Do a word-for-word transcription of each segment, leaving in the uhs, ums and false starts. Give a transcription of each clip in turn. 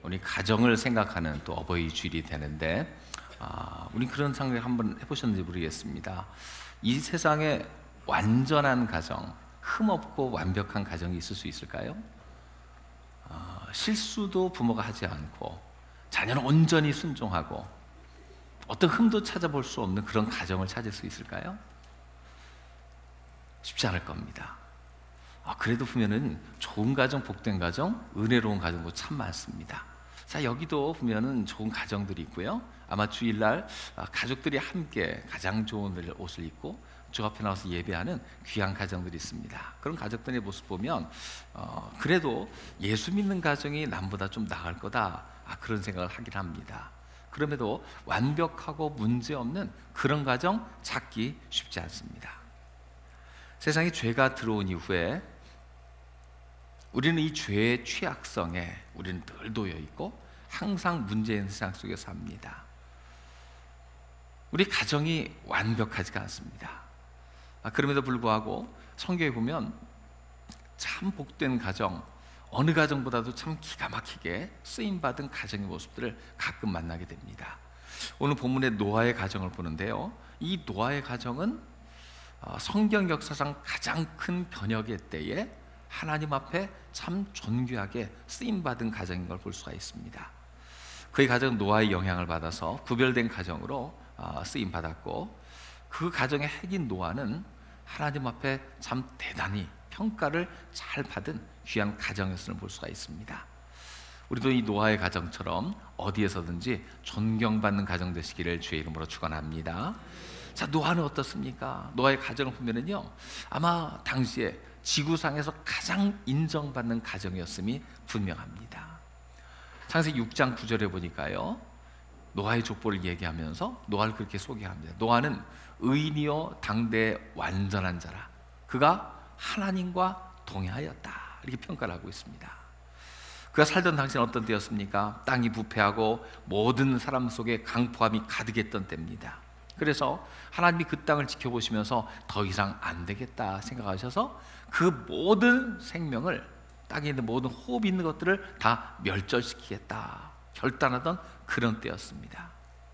우리 가정을 생각하는 또 어버이 주일이 되는데, 아, 우리 그런 생각 한번 해보셨는지 모르겠습니다. 이 세상에 완전한 가정, 흠없고 완벽한 가정이 있을 수 있을까요? 어, 실수도 부모가 하지 않고 자녀는 온전히 순종하고 어떤 흠도 찾아볼 수 없는 그런 가정을 찾을 수 있을까요? 쉽지 않을 겁니다. 아, 그래도 보면은 좋은 가정, 복된 가정, 은혜로운 가정도 참 많습니다. 자, 여기도 보면은 좋은 가정들이 있고요. 아마 주일날 가족들이 함께 가장 좋은 옷을 입고 주 앞에 나와서 예배하는 귀한 가정들이 있습니다. 그런 가족들의 모습 보면 어, 그래도 예수 믿는 가정이 남보다 좀 나을 거다, 아, 그런 생각을 하긴 합니다. 그럼에도 완벽하고 문제없는 그런 가정 찾기 쉽지 않습니다. 세상에 죄가 들어온 이후에 우리는 이 죄의 취약성에 우리는 늘 놓여 있고 항상 문제 있는 세상 속에 삽니다. 우리 가정이 완벽하지가 않습니다. 아, 그럼에도 불구하고 성경에 보면 참 복된 가정, 어느 가정보다도 참 기가 막히게 쓰임받은 가정의 모습들을 가끔 만나게 됩니다. 오늘 본문의 노아의 가정을 보는데요, 이 노아의 가정은 성경 역사상 가장 큰 변혁의 때에 하나님 앞에 참 존귀하게 쓰임받은 가정인 걸 볼 수가 있습니다. 그의 가정은 노아의 영향을 받아서 구별된 가정으로 쓰임받았고, 그 가정의 핵인 노아는 하나님 앞에 참 대단히 평가를 잘 받은 귀한 가정이었음을 볼 수가 있습니다. 우리도 이 노아의 가정처럼 어디에서든지 존경받는 가정 되시기를 주의 이름으로 축원합니다. 자, 노아는 어떻습니까? 노아의 가정을 보면은요, 아마 당시에 지구상에서 가장 인정받는 가정이었음이 분명합니다. 창세기 육 장 구 절에 보니까요, 노아의 족보를 얘기하면서 노아를 그렇게 소개합니다. 노아는 의인이요 당대 완전한 자라, 그가 하나님과 동행하였다, 이렇게 평가를 하고 있습니다. 그가 살던 당시는 어떤 때였습니까? 땅이 부패하고 모든 사람 속에 강포함이 가득했던 때입니다. 그래서 하나님이 그 땅을 지켜보시면서 더 이상 안 되겠다 생각하셔서 그 모든 생명을, 땅에 있는 모든 호흡 있는 것들을 다 멸절시키겠다 결단하던 그런 때였습니다.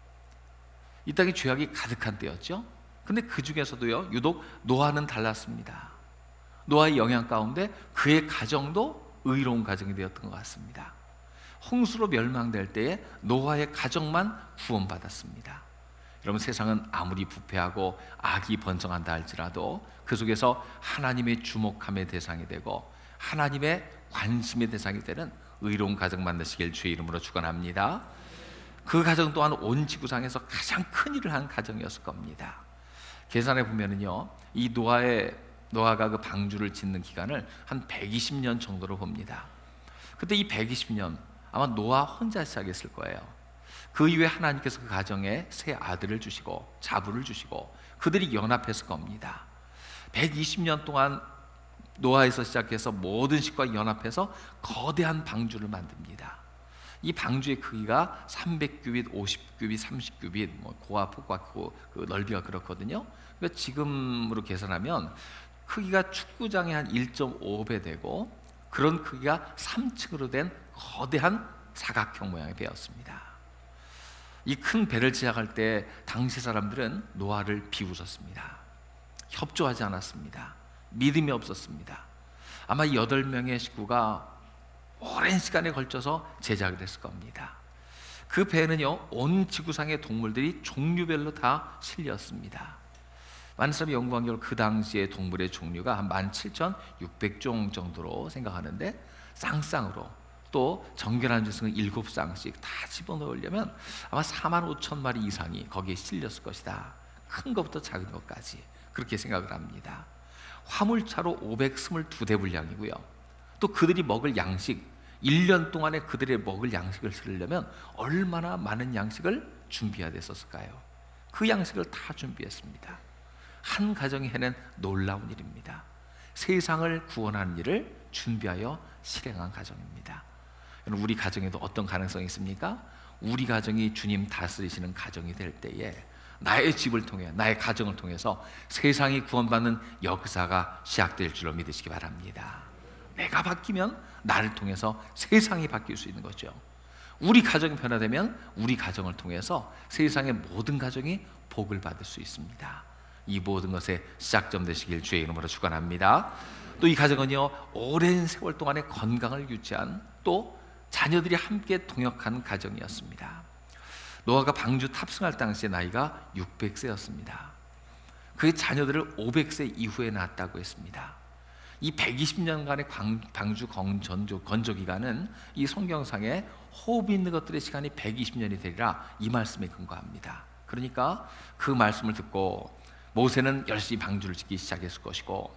이 땅에 죄악이 가득한 때였죠. 근데 그 중에서도요, 유독 노아는 달랐습니다. 노아의 영향 가운데 그의 가정도 의로운 가정이 되었던 것 같습니다. 홍수로 멸망될 때에 노아의 가정만 구원받았습니다. 여러분, 세상은 아무리 부패하고 악이 번성한다 할지라도 그 속에서 하나님의 주목함의 대상이 되고 하나님의 관심의 대상이 되는 의로운 가정 만드시길 주의 이름으로 축원합니다. 그 가정 또한 온 지구상에서 가장 큰 일을 한 가정이었을 겁니다. 계산해 보면은요, 이 노아의 노아가 그 방주를 짓는 기간을 한 백이십 년 정도로 봅니다. 그때 이 백이십 년 아마 노아 혼자 시작했을 거예요. 그 이후에 하나님께서 그 가정에 세 아들을 주시고 자부를 주시고 그들이 연합했을 겁니다. 백이십 년 동안 노아에서 시작해서 모든 식구가 연합해서 거대한 방주를 만듭니다. 이 방주의 크기가 삼백 규빗, 오십 규빗, 삼십 규빗, 뭐 고와 폭과 그 넓이가 그렇거든요. 그러니까 지금으로 계산하면 크기가 축구장의 한 일 점 오 배 되고, 그런 크기가 삼 층으로 된 거대한 사각형 모양의 배였습니다. 이 큰 배를 제작할 때 당시 사람들은 노아를 비웃었습니다. 협조하지 않았습니다. 믿음이 없었습니다. 아마 여덟 명의 식구가 오랜 시간에 걸쳐서 제작을 했을 겁니다. 그 배는요, 온 지구상의 동물들이 종류별로 다 실렸습니다. 많은 사람이 연구한 결과 그 당시의 동물의 종류가 한 만 칠천육백 종 정도로 생각하는데, 쌍쌍으로 또 정결한 짐승은 일곱 쌍씩 다 집어넣으려면 아마 사만 오천 마리 이상이 거기에 실렸을 것이다. 큰 것부터 작은 것까지 그렇게 생각을 합니다. 화물차로 오백이십이 대 분량이고요. 또 그들이 먹을 양식, 일 년 동안에 그들의 먹을 양식을 쓰려면 얼마나 많은 양식을 준비해야 됐었을까요? 그 양식을 다 준비했습니다. 한 가정이 해낸 놀라운 일입니다. 세상을 구원하는 일을 준비하여 실행한 가정입니다. 우리 가정에도 어떤 가능성이 있습니까? 우리 가정이 주님 다스리시는 가정이 될 때에 나의 집을 통해, 나의 가정을 통해서 세상이 구원받는 역사가 시작될 줄로 믿으시기 바랍니다. 내가 바뀌면 나를 통해서 세상이 바뀔 수 있는 거죠. 우리 가정이 변화되면 우리 가정을 통해서 세상의 모든 가정이 복을 받을 수 있습니다. 이 모든 것의 시작점 되시길 주의 이름으로 축원합니다. 또 이 가정은요, 오랜 세월 동안의 건강을 유지한, 또 자녀들이 함께 동역한 가정이었습니다. 노아가 방주 탑승할 당시의 나이가 육백 세였습니다. 그의 자녀들을 오백 세 이후에 낳았다고 했습니다. 이 백이십 년간의 방주 건조, 건조 기간은 이 성경상에 호흡이 있는 것들의 시간이 백이십 년이 되리라, 이 말씀에 근거합니다. 그러니까 그 말씀을 듣고 모세는 열심히 방주를 짓기 시작했을 것이고,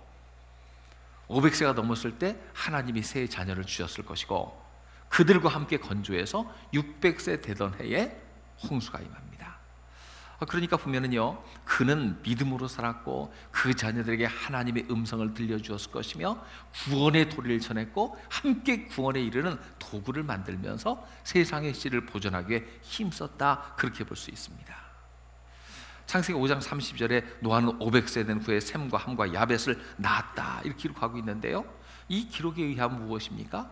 오백 세가 넘었을 때 하나님이 새 자녀를 주셨을 것이고, 그들과 함께 건조해서 육백 세 되던 해에 홍수가 임합니다. 그러니까 보면은요, 그는 믿음으로 살았고 그 자녀들에게 하나님의 음성을 들려주었을 것이며 구원의 도리를 전했고 함께 구원에 이르는 도구를 만들면서 세상의 씨를 보존하기 위해 힘썼다, 그렇게 볼 수 있습니다. 창세기 오 장 삼십 절에 노아는 오백 세 된 후에 셈과 함과 야벳을 낳았다, 이렇게 기록하고 있는데요, 이 기록에 의하면 무엇입니까?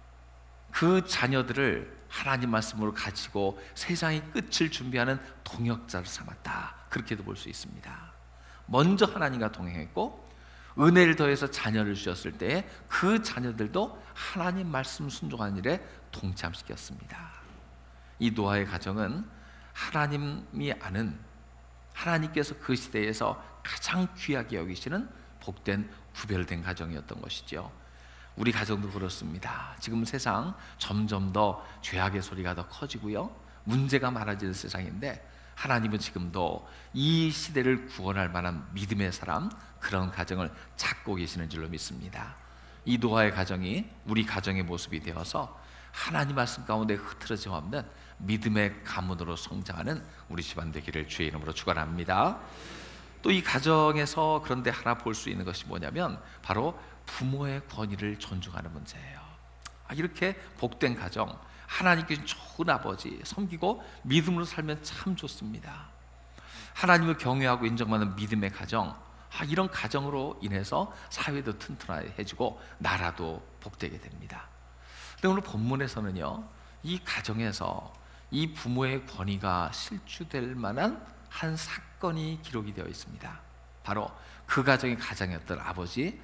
그 자녀들을 하나님 말씀으로 가지고 세상의 끝을 준비하는 동역자를 삼았다, 그렇게도 볼 수 있습니다. 먼저 하나님과 동행했고 은혜를 더해서 자녀를 주셨을 때 그 자녀들도 하나님 말씀 순종하는 일에 동참시켰습니다. 이 노아의 가정은 하나님이 아는, 하나님께서 그 시대에서 가장 귀하게 여기시는 복된 구별된 가정이었던 것이죠. 우리 가정도 그렇습니다. 지금 세상 점점 더 죄악의 소리가 더 커지고요, 문제가 많아지는 세상인데 하나님은 지금도 이 시대를 구원할 만한 믿음의 사람, 그런 가정을 찾고 계시는 줄로 믿습니다. 이 노아의 가정이 우리 가정의 모습이 되어서 하나님 말씀 가운데 흐트러짐 없는 믿음의 가문으로 성장하는 우리 집안 되기를 주의 이름으로 축원합니다. 또 이 가정에서 그런데 하나 볼 수 있는 것이 뭐냐면 바로 부모의 권위를 존중하는 문제예요. 이렇게 복된 가정, 하나님께 좋은 아버지 섬기고 믿음으로 살면 참 좋습니다. 하나님을 경외하고 인정받는 믿음의 가정, 이런 가정으로 인해서 사회도 튼튼해지고 나라도 복되게 됩니다. 근데 오늘 본문에서는요, 이 가정에서 이 부모의 권위가 실추될 만한 한 사건이 기록이 되어 있습니다. 바로 그 가정의 가장이었던 아버지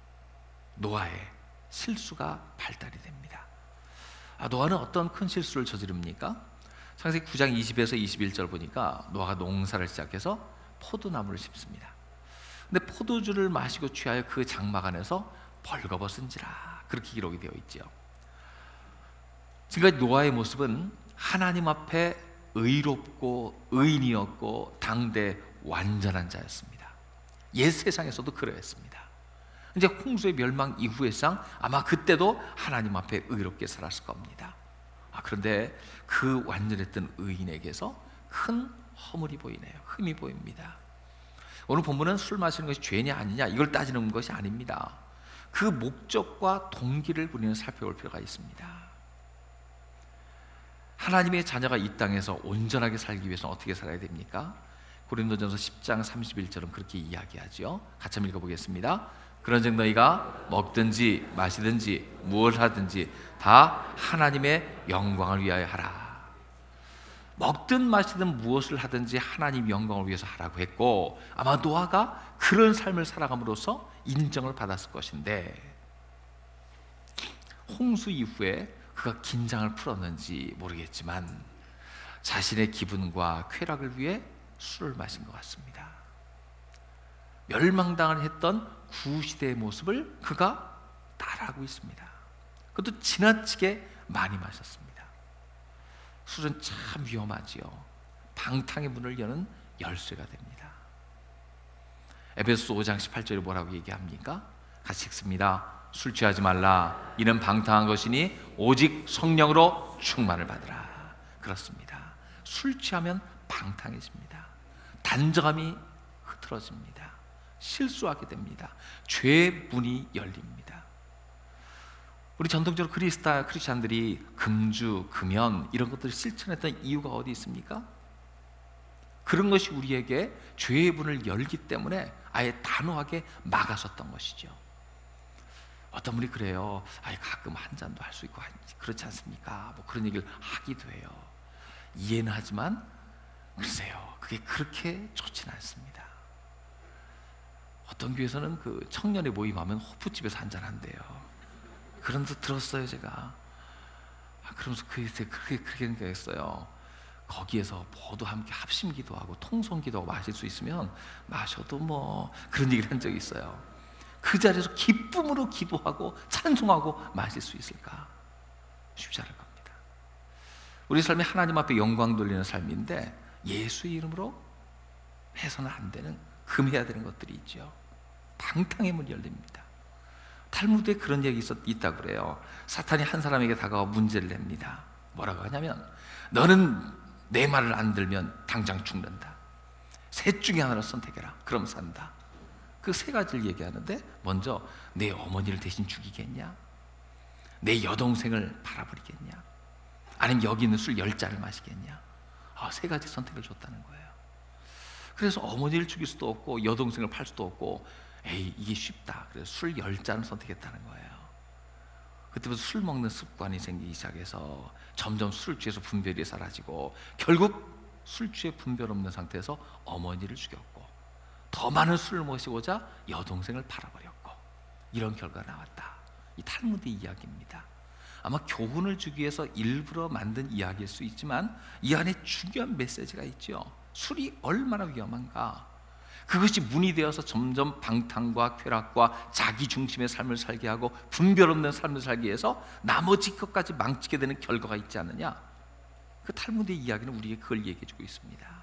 노아의 실수가 발달이 됩니다. 아, 노아는 어떤 큰 실수를 저지릅니까? 창세기 구 장 이십에서 이십일 절 보니까 노아가 농사를 시작해서 포도나무를 심습니다. 근데 포도주를 마시고 취하여 그 장막 안에서 벌거벗은지라, 그렇게 기록이 되어 있죠. 지금까지 노아의 모습은 하나님 앞에 의롭고 의인이었고 당대 완전한 자였습니다. 옛 세상에서도 그러했습니다. 이제 홍수의 멸망 이후의 상, 아마 그때도 하나님 앞에 의롭게 살았을 겁니다. 아, 그런데 그 완전했던 의인에게서 큰 허물이 보이네요. 흠이 보입니다. 오늘 본문은 술 마시는 것이 죄냐 아니냐 이걸 따지는 것이 아닙니다. 그 목적과 동기를 우리는 살펴볼 필요가 있습니다. 하나님의 자녀가 이 땅에서 온전하게 살기 위해서는 어떻게 살아야 됩니까? 고린도전서 십 장 삼십일 절은 그렇게 이야기하죠. 같이 한번 읽어보겠습니다. 그런즉 너희가 먹든지 마시든지 무엇을 하든지 다 하나님의 영광을 위하여 하라. 먹든 마시든 무엇을 하든지 하나님 영광을 위해서 하라고 했고, 아마 노아가 그런 삶을 살아감으로써 인정을 받았을 것인데, 홍수 이후에 그가 긴장을 풀었는지 모르겠지만 자신의 기분과 쾌락을 위해 술을 마신 것 같습니다. 멸망당을 했던 구시대의 모습을 그가 따라하고 있습니다. 그것도 지나치게 많이 마셨습니다. 술은 참 위험하지요. 방탕의 문을 여는 열쇠가 됩니다. 에베소서 오 장 십팔 절에 뭐라고 얘기합니까? 같이 읽습니다. 술 취하지 말라. 이는 방탕한 것이니 오직 성령으로 충만을 받으라. 그렇습니다. 술 취하면 방탕해집니다. 단정함이 흐트러집니다. 실수하게 됩니다. 죄의 문이 열립니다. 우리 전통적으로 크리스타, 크리스찬들이 금주, 금연 이런 것들을 실천했던 이유가 어디 있습니까? 그런 것이 우리에게 죄의 문을 열기 때문에 아예 단호하게 막아섰던 것이죠. 어떤 분이 그래요. 아니, 가끔 한 잔도 할 수 있고 그렇지 않습니까? 뭐 그런 얘기를 하기도 해요. 이해는 하지만 글쎄요, 그게 그렇게 좋지는 않습니다. 어떤 교회에서는 그 청년의 모임하면 호프집에서 한잔 한대요. 그런 데 들었어요, 제가. 아, 그러면서 그게 그렇게 그렇게 생각했어요. 거기에서 모두 함께 합심 기도하고 통성 기도하고 마실 수 있으면 마셔도 뭐, 그런 얘기를 한 적이 있어요. 그 자리에서 기쁨으로 기도하고 찬송하고 마실 수 있을까? 쉽지 않을 겁니다. 우리 삶이 하나님 앞에 영광 돌리는 삶인데 예수의 이름으로 해서는 안 되는, 금해야 되는 것들이 있죠. 방탕의 문이 열립니다. 탈무드에 그런 얘기 있었, 있다 그래요. 사탄이 한 사람에게 다가와 문제를 냅니다. 뭐라고 하냐면, 너는 내 말을 안 들면 당장 죽는다. 셋 중에 하나를 선택해라. 그럼 산다. 그 세 가지를 얘기하는데, 먼저 내 어머니를 대신 죽이겠냐? 내 여동생을 팔아버리겠냐? 아니면 여기 있는 술 열 잔을 마시겠냐? 아, 세 가지 선택을 줬다는 거예요. 그래서 어머니를 죽일 수도 없고 여동생을 팔 수도 없고, 에이, 이게 쉽다. 그래서 술 열 잔을 선택했다는 거예요. 그때부터 술 먹는 습관이 생기기 시작해서 점점 술 취해서 분별이 사라지고, 결국 술 취해 분별 없는 상태에서 어머니를 죽였고, 더 많은 술을 마시고자 여동생을 팔아버렸고, 이런 결과가 나왔다. 이 탈무드 이야기입니다. 아마 교훈을 주기 위해서 일부러 만든 이야기일 수 있지만 이 안에 중요한 메시지가 있죠. 술이 얼마나 위험한가. 그것이 문이 되어서 점점 방탕과 쾌락과 자기 중심의 삶을 살게 하고 분별 없는 삶을 살게 해서 나머지 것까지 망치게 되는 결과가 있지 않느냐. 그 탈무드의 이야기는 우리에게 그걸 얘기해 주고 있습니다.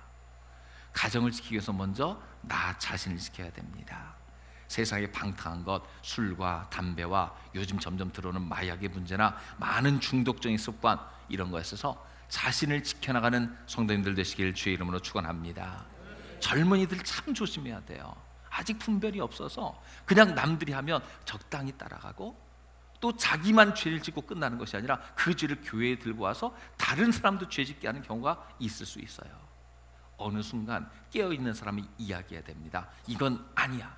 가정을 지키기 위해서 먼저 나 자신을 지켜야 됩니다. 세상에 방탕한 것, 술과 담배와 요즘 점점 들어오는 마약의 문제나 많은 중독적인 습관, 이런 거에 있어서 자신을 지켜나가는 성도님들 되시길 주의 이름으로 축원합니다. 젊은이들 참 조심해야 돼요. 아직 분별이 없어서 그냥 남들이 하면 적당히 따라가고, 또 자기만 죄를 짓고 끝나는 것이 아니라 그 죄를 교회에 들고 와서 다른 사람도 죄 짓게 하는 경우가 있을 수 있어요. 어느 순간 깨어있는 사람이 이야기해야 됩니다. 이건 아니야.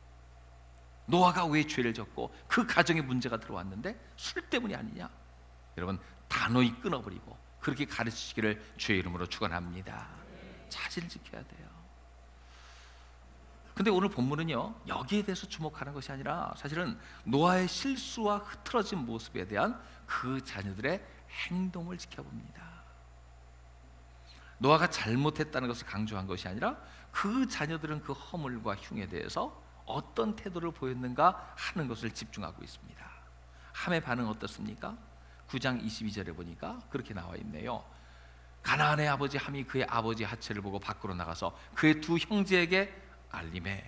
노아가 왜 죄를 졌고 그 가정에 문제가 들어왔는데 술 때문이 아니냐. 여러분, 단호히 끊어버리고 그렇게 가르치시기를 주의 이름으로 축원합니다. 자신을 지켜야 돼요. 근데 오늘 본문은요, 여기에 대해서 주목하는 것이 아니라 사실은 노아의 실수와 흐트러진 모습에 대한 그 자녀들의 행동을 지켜봅니다. 노아가 잘못했다는 것을 강조한 것이 아니라 그 자녀들은 그 허물과 흉에 대해서 어떤 태도를 보였는가 하는 것을 집중하고 있습니다. 함의 반응 어떻습니까? 구 장 이십이 절에 보니까 그렇게 나와 있네요. 가나안의 아버지 함이 그의 아버지 하체를 보고 밖으로 나가서 그의 두 형제에게 알림해.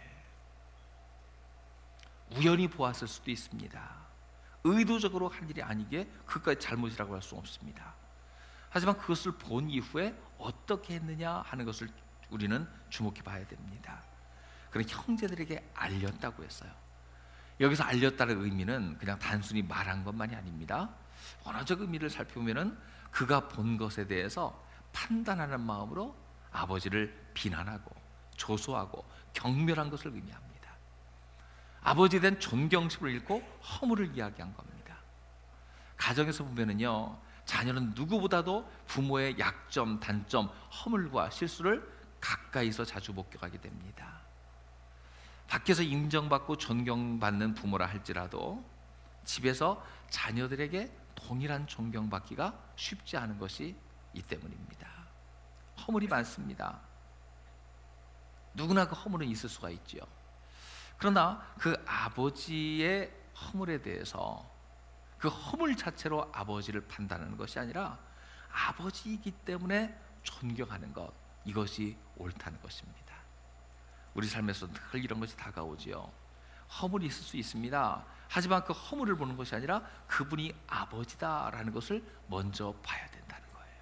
우연히 보았을 수도 있습니다. 의도적으로 한 일이 아니기에 그까지 잘못이라고 할 수 없습니다. 하지만 그것을 본 이후에 어떻게 했느냐 하는 것을 우리는 주목해 봐야 됩니다. 그런 형제들에게 알렸다고 했어요. 여기서 알렸다는 의미는 그냥 단순히 말한 것만이 아닙니다. 언어적 의미를 살펴보면은 그가 본 것에 대해서 판단하는 마음으로 아버지를 비난하고 조소하고 경멸한 것을 의미합니다. 아버지에 대한 존경심을 잃고 허물을 이야기한 겁니다. 가정에서 보면은요, 자녀는 누구보다도 부모의 약점, 단점, 허물과 실수를 가까이서 자주 목격하게 됩니다. 밖에서 인정받고 존경받는 부모라 할지라도 집에서 자녀들에게 동일한 존경받기가 쉽지 않은 것이 이 때문입니다. 허물이 많습니다. 누구나 그 허물은 있을 수가 있죠. 그러나 그 아버지의 허물에 대해서 그 허물 자체로 아버지를 판단하는 것이 아니라 아버지이기 때문에 존경하는 것, 이것이 옳다는 것입니다. 우리 삶에서 늘 이런 것이 다가오지요. 허물이 있을 수 있습니다. 하지만 그 허물을 보는 것이 아니라 그분이 아버지다라는 것을 먼저 봐야 된다는 거예요.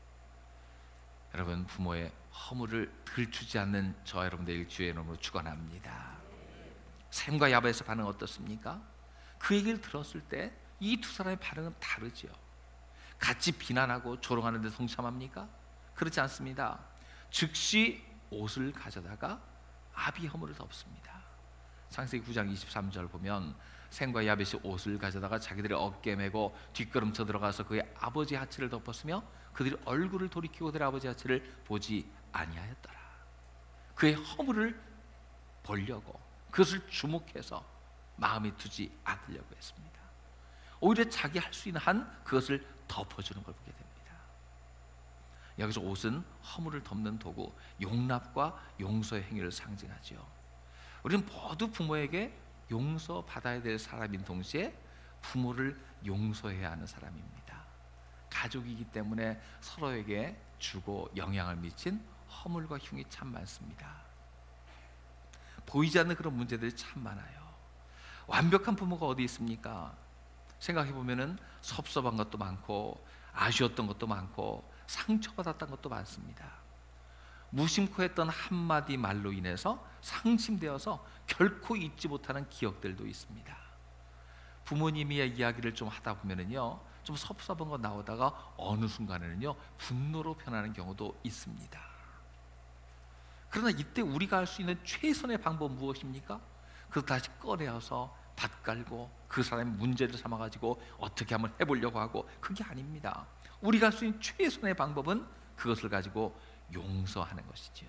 여러분, 부모의 허물을 들추지 않는 저와 여러분들 주의 이름으로 축원합니다. 샘과 야벳의 반응 어떻습니까? 그 얘기를 들었을 때 이 두 사람의 반응은 다르죠. 같이 비난하고 조롱하는 데 동참합니까? 그렇지 않습니다. 즉시 옷을 가져다가 아비 허물을 덮습니다. 창세기 구 장 이십삼 절 보면 셈과 야벳이 옷을 가져다가 자기들의 어깨에 메고 뒷걸음쳐 들어가서 그의 아버지 하체를 덮었으며 그들이 얼굴을 돌이키고 그들의 아버지 하체를 보지 아니하였더라. 그의 허물을 보려고 그것을 주목해서 마음에 두지 않으려고 했습니다. 오히려 자기 할 수 있는 한 그것을 덮어주는 걸 보게 됩니다. 여기서 옷은 허물을 덮는 도구, 용납과 용서의 행위를 상징하죠. 우리는 모두 부모에게 용서받아야 될 사람인 동시에 부모를 용서해야 하는 사람입니다. 가족이기 때문에 서로에게 주고 영향을 미친 허물과 흉이 참 많습니다. 보이지 않는 그런 문제들이 참 많아요. 완벽한 부모가 어디 있습니까? 생각해 보면은 섭섭한 것도 많고 아쉬웠던 것도 많고 상처받았던 것도 많습니다. 무심코 했던 한마디 말로 인해서 상심되어서 결코 잊지 못하는 기억들도 있습니다. 부모님의 이야기를 좀 하다 보면은요, 좀 섭섭한 거 나오다가 어느 순간에는요 분노로 변하는 경우도 있습니다. 그러나 이때 우리가 할 수 있는 최선의 방법은 무엇입니까? 그걸 다시 꺼내어서 밭갈고 그 사람의 문제를 삼아가지고 어떻게 한번 해보려고 하고, 그게 아닙니다. 우리가 할 수 있는 최선의 방법은 그것을 가지고 용서하는 것이지요.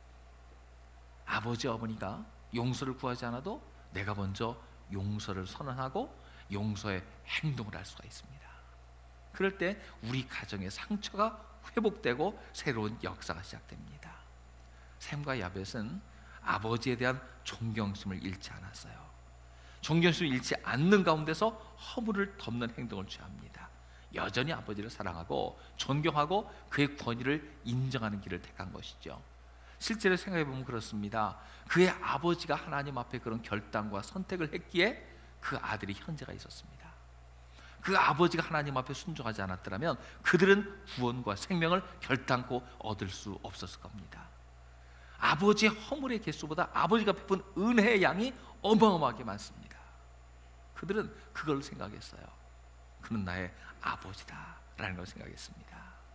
아버지 어머니가 용서를 구하지 않아도 내가 먼저 용서를 선언하고 용서의 행동을 할 수가 있습니다. 그럴 때 우리 가정의 상처가 회복되고 새로운 역사가 시작됩니다. 셈과 야벳은 아버지에 대한 존경심을 잃지 않았어요. 존경심을 잃지 않는 가운데서 허물을 덮는 행동을 취합니다. 여전히 아버지를 사랑하고 존경하고 그의 권위를 인정하는 길을 택한 것이죠. 실제로 생각해 보면 그렇습니다. 그의 아버지가 하나님 앞에 그런 결단과 선택을 했기에 그 아들이 현재가 있었습니다. 그 아버지가 하나님 앞에 순종하지 않았더라면 그들은 구원과 생명을 결단코 얻을 수 없었을 겁니다. 아버지의 허물의 개수보다 아버지가 베푼 은혜의 양이 어마어마하게 많습니다. 그들은 그걸 생각했어요. 그는 나의 아버지다라는 걸 생각했습니다.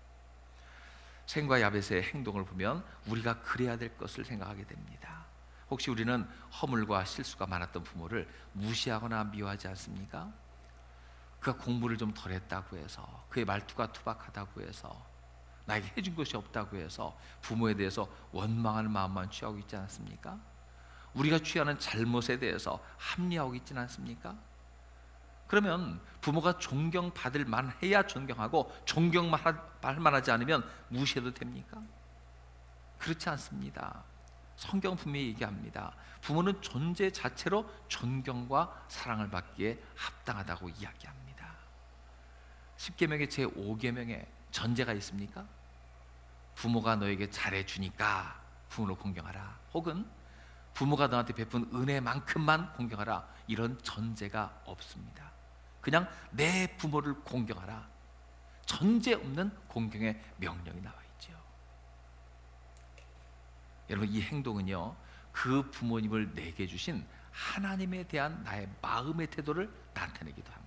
셈과 야벳의 행동을 보면 우리가 그래야 될 것을 생각하게 됩니다. 혹시 우리는 허물과 실수가 많았던 부모를 무시하거나 미워하지 않습니까? 그가 공부를 좀 덜 했다고 해서, 그의 말투가 투박하다고 해서, 나에게 해준 것이 없다고 해서 부모에 대해서 원망하는 마음만 취하고 있지 않습니까? 우리가 취하는 잘못에 대해서 합리화하고 있지는 않습니까? 그러면 부모가 존경받을 만해야 존경하고 존경할 만하지 않으면 무시해도 됩니까? 그렇지 않습니다. 성경은 분명히 얘기합니다. 부모는 존재 자체로 존경과 사랑을 받기에 합당하다고 이야기합니다. 십계명의 제오 계명에 전제가 있습니까? 부모가 너에게 잘해주니까 부모를 공경하라, 혹은 부모가 너한테 베푼 은혜만큼만 공경하라, 이런 전제가 없습니다. 그냥 내 부모를 공경하라, 전제 없는 공경의 명령이 나와 있죠. 여러분, 이 행동은요 그 부모님을 내게 주신 하나님에 대한 나의 마음의 태도를 나타내기도 합니다.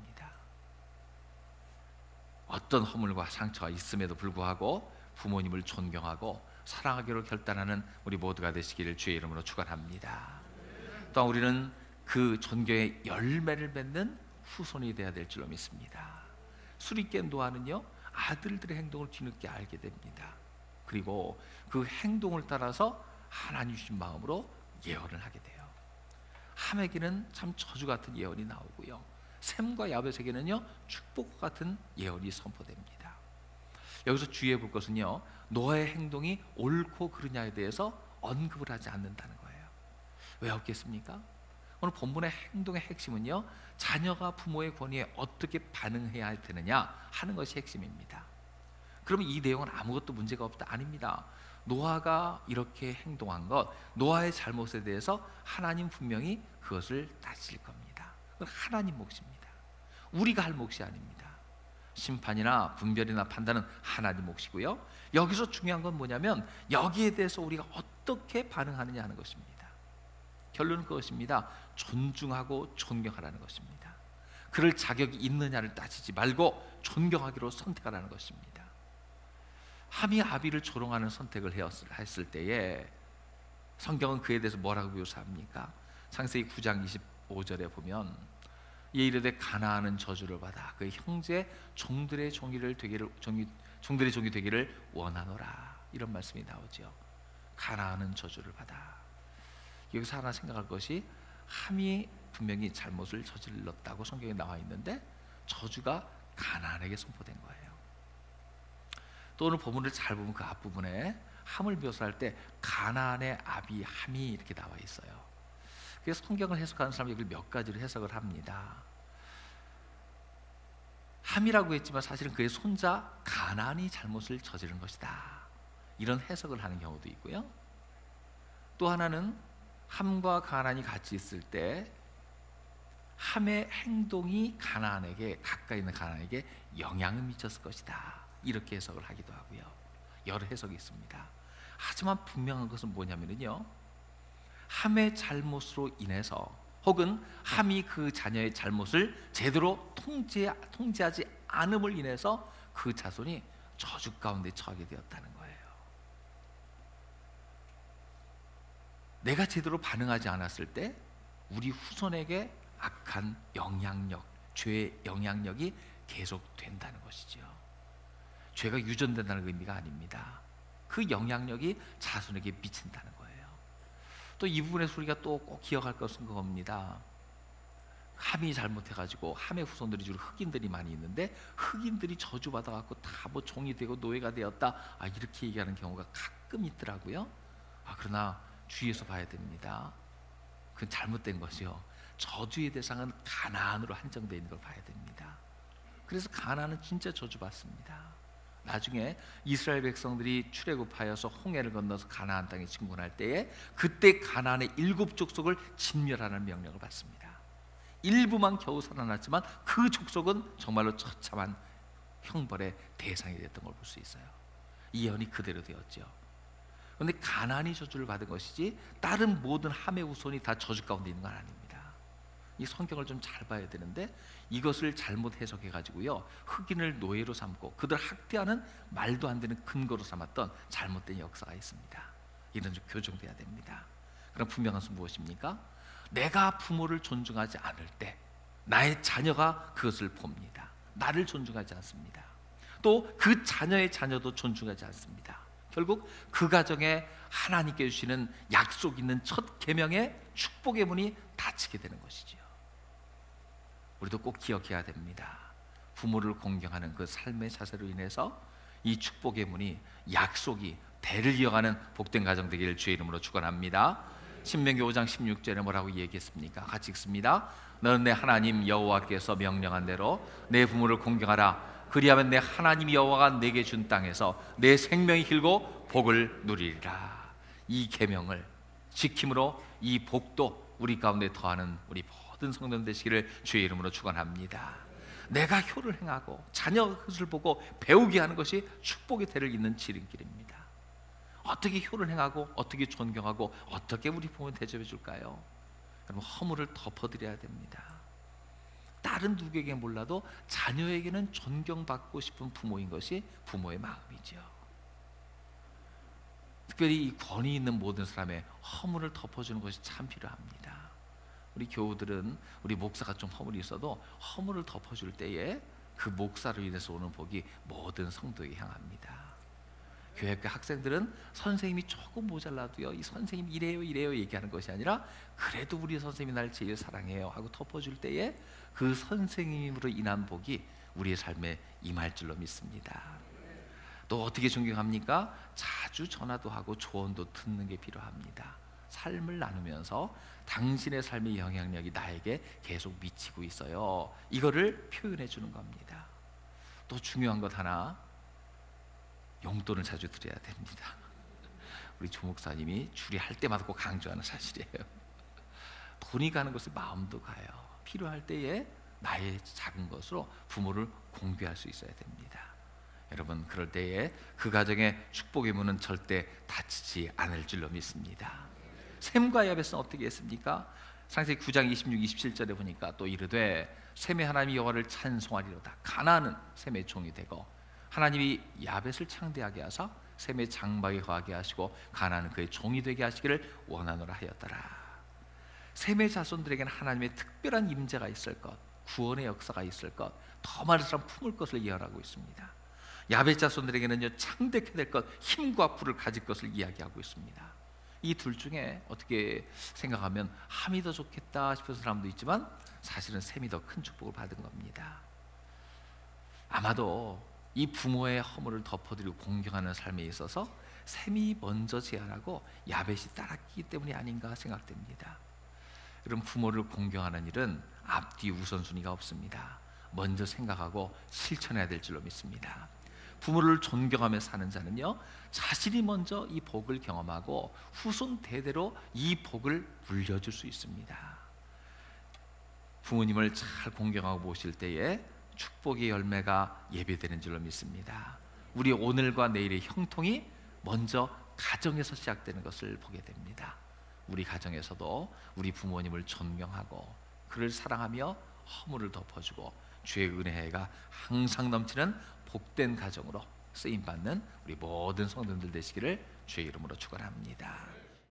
어떤 허물과 상처가 있음에도 불구하고 부모님을 존경하고 사랑하기로 결단하는 우리 모두가 되시기를 주의 이름으로 축원합니다. 또한 우리는 그 존경의 열매를 맺는 후손이 되어야 될 줄로 믿습니다. 수리깬 노아는요 아들들의 행동을 뒤늦게 알게 됩니다. 그리고 그 행동을 따라서 하나님 주신 마음으로 예언을 하게 돼요. 함에게는 참 저주 같은 예언이 나오고요, 셈과 야벳에게는요 축복과 같은 예언이 선포됩니다. 여기서 주의해 볼 것은요, 노아의 행동이 옳고 그르냐에 대해서 언급을 하지 않는다는 거예요. 왜 없겠습니까? 오늘 본문의 행동의 핵심은요, 자녀가 부모의 권위에 어떻게 반응해야 할 테느냐 하는 것이 핵심입니다. 그러면 이 내용은 아무것도 문제가 없다? 아닙니다. 노아가 이렇게 행동한 것, 노아의 잘못에 대해서 하나님 분명히 그것을 따질 겁니다. 그건 하나님 몫입니다. 우리가 할 몫이 아닙니다. 심판이나 분별이나 판단은 하나님 몫이고요, 여기서 중요한 건 뭐냐면 여기에 대해서 우리가 어떻게 반응하느냐 하는 것입니다. 결론은 그것입니다. 존중하고 존경하라는 것입니다. 그럴 자격이 있느냐를 따지지 말고 존경하기로 선택하라는 것입니다. 함이 아비를 조롱하는 선택을 했을 때에 성경은 그에 대해서 뭐라고 묘사합니까? 창세기 구 장 이십오 절에 보면 이에 이르되 가나안은 저주를 받아 그의 형제 종들의 종이를 되기를 종이 종들의 종이 되기를 원하노라. 이런 말씀이 나오죠. 가나안은 저주를 받아. 여기서 하나 생각할 것이, 함이 분명히 잘못을 저질렀다고 성경에 나와 있는데 저주가 가나안에게 선포된 거예요. 또 오늘 본문을 잘 보면 그 앞부분에 함을 묘사할 때 가나안의 아비 함이 이렇게 나와 있어요. 그래서 성경을 해석하는 사람이 이걸 몇 가지로 해석을 합니다. 함이라고 했지만 사실은 그의 손자 가나안이 잘못을 저지른 것이다, 이런 해석을 하는 경우도 있고요. 또 하나는 함과 가나안이 같이 있을 때 함의 행동이 가나안에게, 가까이 있는 가나안에게 영향을 미쳤을 것이다, 이렇게 해석을 하기도 하고요. 여러 해석이 있습니다. 하지만 분명한 것은 뭐냐면요, 함의 잘못으로 인해서 혹은 함이 그 자녀의 잘못을 제대로 통제, 통제하지 않음을 인해서 그 자손이 저주 가운데 처하게 되었다는 거예요. 내가 제대로 반응하지 않았을 때 우리 후손에게 악한 영향력, 죄의 영향력이 계속된다는 것이죠. 죄가 유전된다는 의미가 아닙니다. 그 영향력이 자손에게 미친다는 거예요. 또 이 부분에서 우리가 또 꼭 기억할 것은 그겁니다. 함이 잘못해가지고 함의 후손들이 주로 흑인들이 많이 있는데, 흑인들이 저주받아갖고 다 뭐 종이 되고 노예가 되었다, 아, 이렇게 얘기하는 경우가 가끔 있더라고요. 아, 그러나 주의해서 봐야 됩니다. 그건 잘못된 것이요, 저주의 대상은 가나안으로 한정되어 있는 걸 봐야 됩니다. 그래서 가나안은 진짜 저주받습니다. 나중에 이스라엘 백성들이 출애굽하여서 홍해를 건너서 가나안 땅에 진군할 때에 그때 가나안의 일곱 족속을 진멸하는 명령을 받습니다. 일부만 겨우 살아났지만 그 족속은 정말로 처참한 형벌의 대상이 됐던 걸 볼 수 있어요. 이 예언이 그대로 되었죠. 그런데 가나안이 저주를 받은 것이지 다른 모든 함의 후손이 다 저주 가운데 있는 건 아닙니다. 이 성경을 좀 잘 봐야 되는데 이것을 잘못 해석해 가지고요, 흑인을 노예로 삼고 그들 학대하는 말도 안 되는 근거로 삼았던 잘못된 역사가 있습니다. 이런 좀 교정돼야 됩니다. 그럼 분명한 것은 무엇입니까? 내가 부모를 존중하지 않을 때 나의 자녀가 그것을 봅니다. 나를 존중하지 않습니다. 또 그 자녀의 자녀도 존중하지 않습니다. 결국 그 가정에 하나님께 주시는 약속 있는 첫 계명의 축복의 문이 닫히게 되는 것이죠. 우리도 꼭 기억해야 됩니다. 부모를 공경하는 그 삶의 자세로 인해서 이 축복의 문이, 약속이 대를 이어가는 복된 가정 되기를 주의 이름으로 축원합니다. 신명기 오 장 십육 절에 뭐라고 얘기했습니까? 같이 읽습니다. 너는 내 하나님 여호와께서 명령한 대로 내 부모를 공경하라. 그리하면 내 하나님 여호와가 내게 준 땅에서 내 생명이 길고 복을 누리리라. 이 계명을 지킴으로 이 복도 우리 가운데 더하는 우리 모든 성도들 되시기를 주의 이름으로 축원합니다. 내가 효를 행하고 자녀가 그것을 보고 배우게 하는 것이 축복의 대를 잇는 지름길입니다. 어떻게 효를 행하고 어떻게 존경하고 어떻게 우리 부모를 대접해 줄까요? 여러분, 허물을 덮어드려야 됩니다. 다른 누구에게 몰라도 자녀에게는 존경받고 싶은 부모인 것이 부모의 마음이죠. 특별히 이 권위 있는 모든 사람의 허물을 덮어주는 것이 참 필요합니다. 우리 교우들은 우리 목사가 좀 허물이 있어도 허물을 덮어줄 때에 그 목사로 인해서 오는 복이 모든 성도에게 향합니다. 교회학교 학생들은 선생님이 조금 모자라도요, 이 선생님 이래요 이래요 얘기하는 것이 아니라 그래도 우리 선생님이 날 제일 사랑해요 하고 덮어줄 때에 그 선생님으로 인한 복이 우리의 삶에 임할 줄로 믿습니다. 또 어떻게 존경합니까? 자주 전화도 하고 조언도 듣는 게 필요합니다. 삶을 나누면서 당신의 삶의 영향력이 나에게 계속 미치고 있어요, 이거를 표현해 주는 겁니다. 또 중요한 것 하나, 용돈을 자주 드려야 됩니다. 우리 조목사님이 주례할 때마다 꼭 강조하는 사실이에요. 돈이 가는 곳에 마음도 가요. 필요할 때에 나의 작은 것으로 부모를 공개할 수 있어야 됩니다. 여러분, 그럴 때에 그 가정의 축복의 문은 절대 닫히지 않을 줄로 믿습니다. 셈과 야벳은 어떻게 했습니까? 창세기 구 장 이십육, 이십칠 절에 보니까 또 이르되 셈의 하나님 여호와를 찬송하리로다. 가나안은 셈의 종이 되고 하나님이 야벳을 창대하게 하사 셈의 장막에 거하게 하시고 가나안은 그의 종이 되게 하시기를 원하노라 하였더라. 셈의 자손들에게는 하나님의 특별한 임재가 있을 것, 구원의 역사가 있을 것, 더 많은 사람 품을 것을 예언하고 있습니다. 야벳 자손들에게는요 창대케 될 것, 힘과 부를 가질 것을 이야기하고 있습니다. 이 둘 중에 어떻게 생각하면 함이 더 좋겠다 싶은 사람도 있지만 사실은 셈이 더 큰 축복을 받은 겁니다. 아마도 이 부모의 허물을 덮어드리고 공경하는 삶에 있어서 셈이 먼저 제안하고 야벳이 따랐기 때문이 아닌가 생각됩니다. 여러분, 부모를 공경하는 일은 앞뒤 우선순위가 없습니다. 먼저 생각하고 실천해야 될 줄로 믿습니다. 부모를 존경하며 사는 자는요 자신이 먼저 이 복을 경험하고 후손 대대로 이 복을 물려줄 수 있습니다. 부모님을 잘 공경하고 모실 때에 축복의 열매가 예배되는 줄로 믿습니다. 우리 오늘과 내일의 형통이 먼저 가정에서 시작되는 것을 보게 됩니다. 우리 가정에서도 우리 부모님을 존경하고 그를 사랑하며 허물을 덮어주고 주의 은혜가 항상 넘치는 복된 가정으로 쓰임받는 우리 모든 성도들 되시기를 주의 이름으로 축원합니다.